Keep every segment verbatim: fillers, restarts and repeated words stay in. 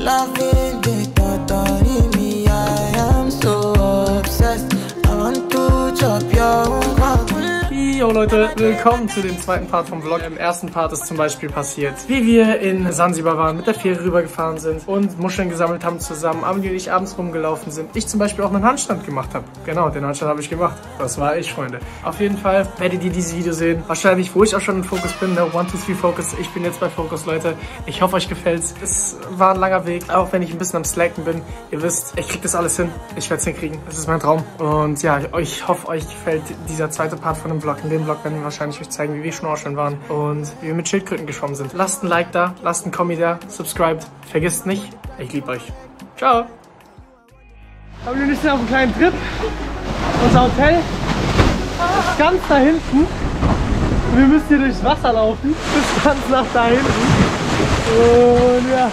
loving the thought of me. I am so obsessed. I want to chop your own. Yo Leute, willkommen zu dem zweiten Part vom Vlog. Im ersten Part ist zum Beispiel passiert, wie wir in Sansibar waren, mit der Fähre rübergefahren sind und Muscheln gesammelt haben zusammen, Amelie und ich abends rumgelaufen sind. Ich zum Beispiel auch einen Handstand gemacht habe. Genau, den Handstand habe ich gemacht. Das war ich, Freunde. Auf jeden Fall werdet ihr dieses Video sehen. Wahrscheinlich, wo ich auch schon in Fokus bin, ne? one, two, three Focus. Ich bin jetzt bei Fokus, Leute. Ich hoffe, euch gefällt's. Es war ein langer Weg, auch wenn ich ein bisschen am Slacken bin. Ihr wisst, ich krieg das alles hin. Ich werde es hinkriegen. Das ist mein Traum. Und ja, ich hoffe, euch gefällt dieser zweite Part von dem Vlog. In dem Vlog werden wir wahrscheinlich euch zeigen, wie wir schnorcheln waren und wie wir mit Schildkröten geschwommen sind. Lasst ein Like da, lasst ein Kommi da, subscribt. Vergisst nicht, ich liebe euch. Ciao. Haben wir nicht auf einen kleinen Trip? Unser Hotel ist ganz da hinten. Wir müssen hier durchs Wasser laufen, bis ganz nach da hinten. Und ja.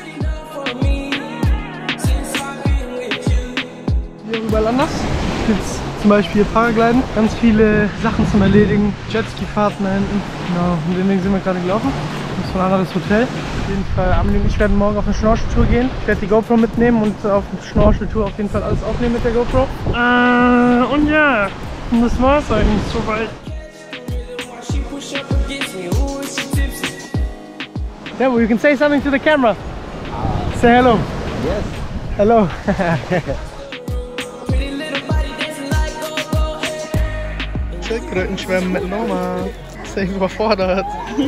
Hier rüber Landers gibt's zum Beispiel Paragliden, ganz viele Sachen zum Erledigen, Jetski-Fahrten da hinten. Genau, und den Weg sind wir gerade gelaufen. Das ist ein anderes Hotel. Auf jeden Fall, Amelie und ich werden morgen auf eine Schnorcheltour gehen. Ich werde die GoPro mitnehmen und auf eine Schnorcheltour auf jeden Fall alles aufnehmen mit der GoPro. Äh, und ja, und das war's eigentlich soweit. Yeah, well, you can say something to the camera. Say hello. Yes. Hello. Schildkröten schwimmen mit Noma. Ist echt überfordert.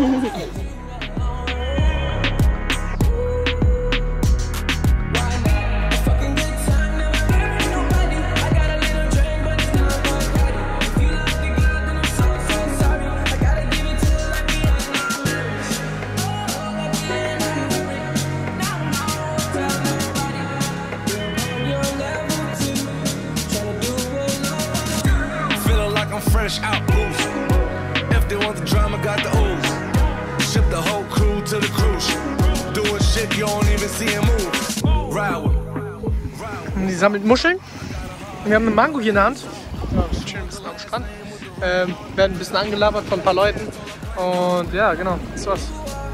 Fresh out boost. If they want the drama, got the ooze. Ship the whole crew to the cruise. Doing shit you don't even see him move. Ride with. Die sammelt Muscheln. Wir haben eine Mango hier in der Hand. Ja, wir chillen ein bisschen am Strand. Ähm, werden ein bisschen angelabert von ein paar Leuten. Und ja, genau, das war's.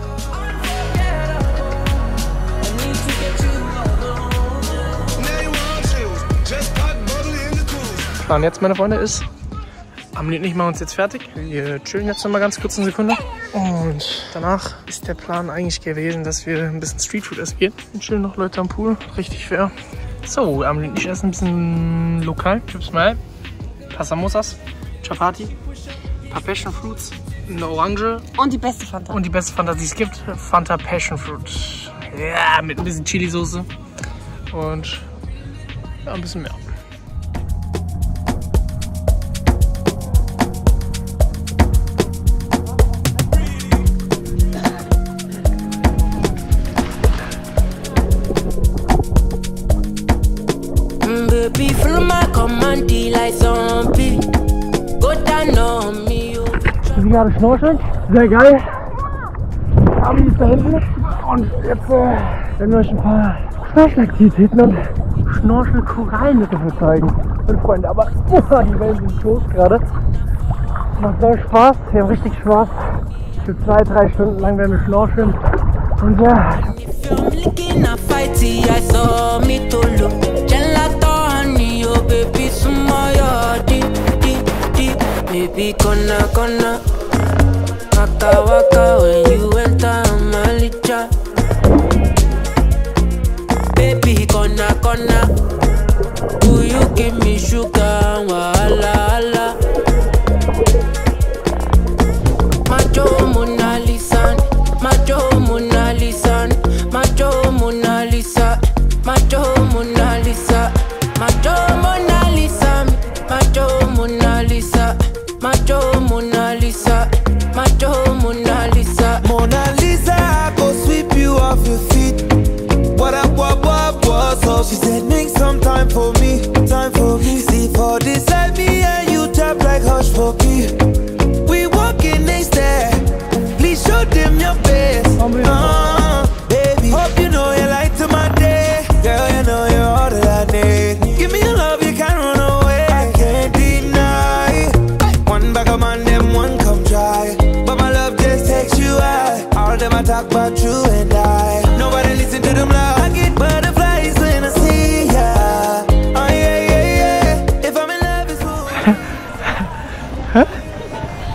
Und jetzt, meine Freunde, ist Amelie und ich machen uns jetzt fertig. Wir chillen jetzt noch mal ganz kurz eine Sekunde. Und danach ist der Plan eigentlich gewesen, dass wir ein bisschen Streetfood essen gehen. Und chillen noch Leute am Pool. Richtig fair. So, Amelie und ich essen ein bisschen lokal. Chips mal. Passamosas, Chapati, ein paar Passion Fruits, eine Orange. Und die beste Fanta. Und die beste Fanta, die es gibt. Fanta Passion Fruit. Ja, mit ein bisschen Chili-Soße. Und ja, ein bisschen mehr. Wir sind gerade schnorcheln, sehr geil. Amelie ist da hinten und jetzt äh, werden wir euch ein paar Schnorchelaktivitäten und Schnorchel-Korallenriffe zeigen. Und Freunde, aber uh, die Wellen sind groß gerade. Macht sehr Spaß, wir haben richtig Spaß. Für zwei, drei Stunden lang werden wir schnorcheln. Und ja. Baby, gonna, gonna waka, waka when you enter my licha. Baby, gonna, gonna will you give me sugar, wala, wala. Macho Mona Lisa, Macho Mona Lisa, Macho Mona Lisa, Macho Mona Lisa, Macho Mona Lisa, Macho Mona Lisa. Macho Mona Lisa, Macho Mona Lisa. Mona Lisa, I go sweep you off your feet. What up, what, what, what's up? She said, make some time for me, time for me. See for this, like me and you tap like hush for key. We walking next there. Please show them your best. Uh, baby, hope you know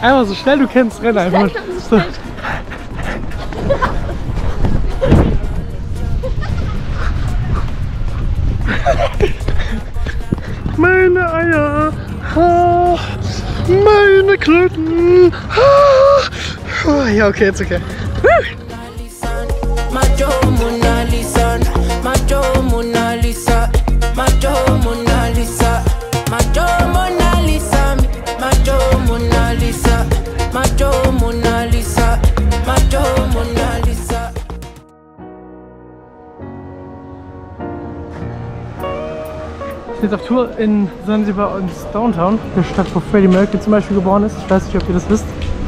Einfach so schnell du kennst, renn einfach. So. Meine Eier, ah, meine Klöten. Ah. Oh, ja, okay, jetzt okay. Macho Mona Lisa, Macho Mona Lisa, Macho Mona Lisa, Macho Mona Lisa, Macho Mona Lisa, Macho Mona Lisa, Macho Mona Lisa. Ich bin jetzt auf Tour in Sansibar und Downtown, der Stadt, wo Freddie Mercury zum Beispiel geboren ist. Ich weiß nicht, ob ihr das wisst.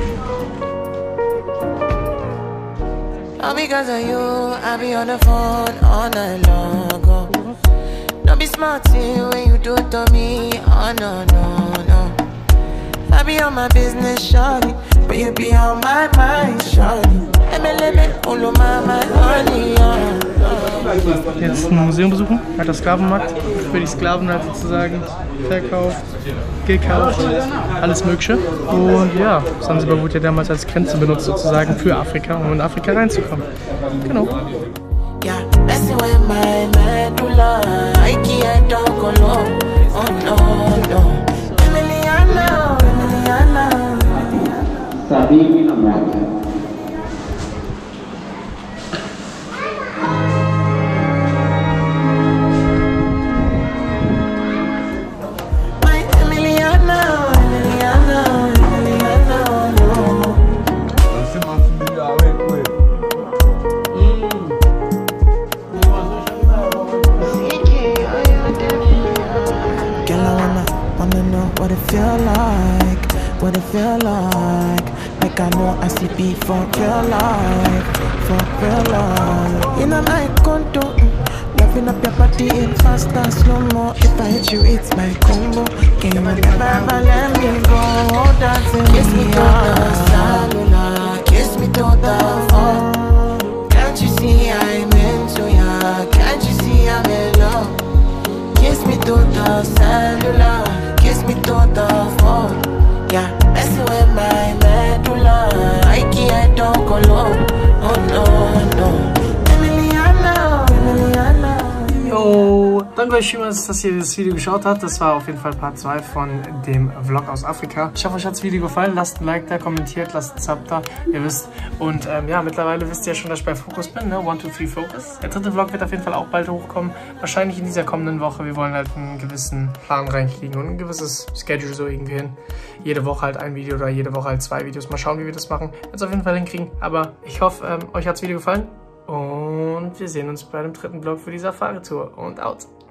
All because of you, I be on the phone all night long. Oh. Don't be smart when you do it to me. Oh no, no, no. I be on my business, shawty, but you be on my mind, shawty. Let me, let me, all of my, my honey, oh. Jetzt ein Museum besuchen, alter Sklavenmarkt, für die Sklaven halt sozusagen verkauft, gekauft, alles Mögliche. Und ja, Sansibar wurde ja damals als Grenze benutzt sozusagen für Afrika, um in Afrika reinzukommen. Genau. Yeah, messing with my medulla, I can't talk alone. Oh no, no. Emiliana, Emiliana. What it feel like, what it feel like. Like I know I see beat for real life, for real life. In a my condo, loving up your body in fast and slow mo. If I hit you, it's my combo. Can you never ever let me go? Dancing kiss me to the cellular, kiss me to the phone. Can't you see I'm into ya? Can't you see I'm in love? Kiss me to the cellular. Kiss me to the phone, yeah. Messing with my medulla, I can't talk alone. Oh no, no. Emiliana, Emiliana. Yo, danke euch vielmals, dass ihr das Video geschaut habt. Das war auf jeden Fall Part zwei von dem Vlog aus Afrika. Ich hoffe, euch hat das Video gefallen. Lasst ein Like da, kommentiert, lasst ein Sub da, ihr wisst. Und ähm, ja, mittlerweile wisst ihr ja schon, dass ich bei Focus bin, ne? one two three Focus. Der dritte Vlog wird auf jeden Fall auch bald hochkommen. Wahrscheinlich in dieser kommenden Woche. Wir wollen halt einen gewissen Plan reinkriegen und ein gewisses Schedule so irgendwie hin. Jede Woche halt ein Video oder jede Woche halt zwei Videos. Mal schauen, wie wir das machen. Wird es auf jeden Fall hinkriegen. Aber ich hoffe, ähm, euch hat das Video gefallen. Und wir sehen uns bei dem dritten Vlog für die Safari-Tour. Und out.